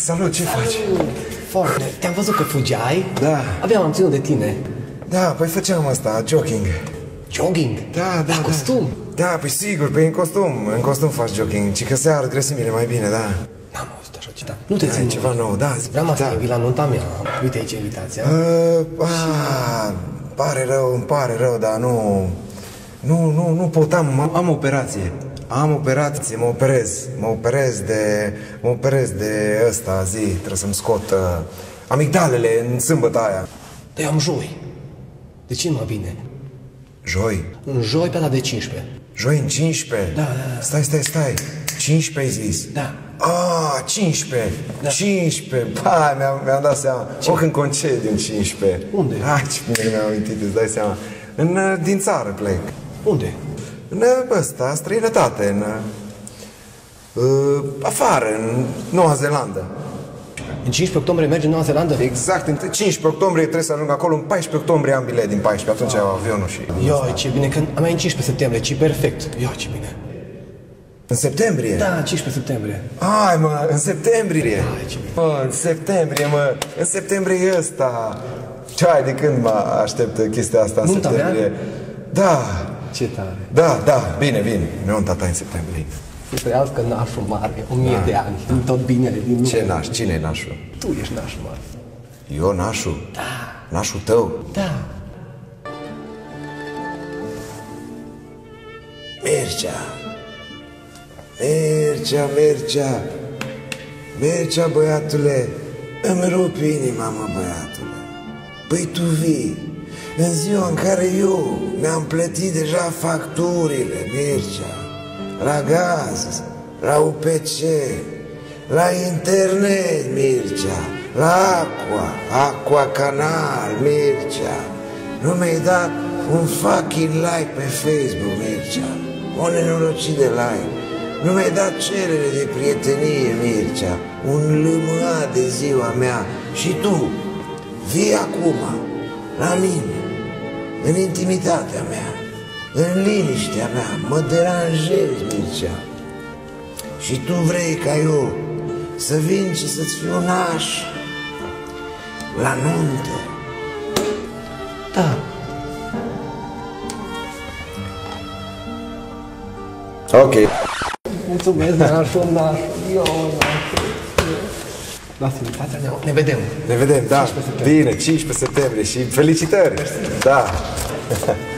salut, ce faci? Foarte. Te-am văzut că fugeai. Da. Abia m-am ținut de tine. Da, păi făceam asta, jogging. Jogging? Da. Costum? Da, păi sigur, păi în costum faci jogging. Ci că seara grăsimile mai bine, da. N-am auzit așa ceva. Nu te țin. Ceva nou, da. Vreau să te invit la nunta mea. Uite aici invitația. Îmi pare rău, dar nu pot, am operație. Mă operez de ăsta, trebuie să-mi scot amigdalele în sâmbătă aia. Dar eu am joi. De ce nu mă bine? Joi? În joi pe la de 15. Joi în 15? Da. Stai. 15 ai zis? Da. 15. Da. 15. Ba, mi-am dat seama. O când concediu în 15. Unde? Hai, ce bine mi-am amintit, îți dai seama. Din țară plec. Unde? În străinătate, afară, în Noua Zeelandă. În 15 octombrie mergi în Noua Zeelandă? Exact, în 15 octombrie trebuie să ajung acolo, în 14 octombrie am bilet din 14, atunci au avionul și... Ioi, ce bine, că am mai în 15 septembrie, ce perfect. Ioi, ce bine. În septembrie? Da, 15 septembrie. Hai, mă, în septembrie. Hai, ce bine. În septembrie e ăsta. Hai, de când mă aștept chestia asta în Nunta septembrie? mea? Da. Ce tare. Da, bine, nunta ta în septembrie. Să trăiască nașul mare, 1000 de ani, în tot binele din lume. Ce naș? Cine e nașul? Tu ești nașul mare. Eu nașul? Da. Nașul tău? Da. Mergea, băiatule, îmi rupi inima, mă, băiatule. Păi tu vii în ziua în care eu mi-am plătit deja facturile, Mircea, la gaz, la UPC, la internet, Mircea, la Aqua Canal, Mircea. Nu mi-ai dat un fucking like pe Facebook, Mircea, o nenorocit de like. Nu mi-ai dat cerere de prietenie, Mircea, un lămâat de ziua mea. Și tu vii acum la mine, în intimitatea mea, în liniștea mea, mă deranjezi, Mircea. Și tu vrei ca eu să vin și să-ți fiu naș la nuntă. Da. Ok. Mulțumesc, nașul. Lasă invitația, ne vedem. Ne vedem, da. Bine, 15 septembrie și felicitări. Da.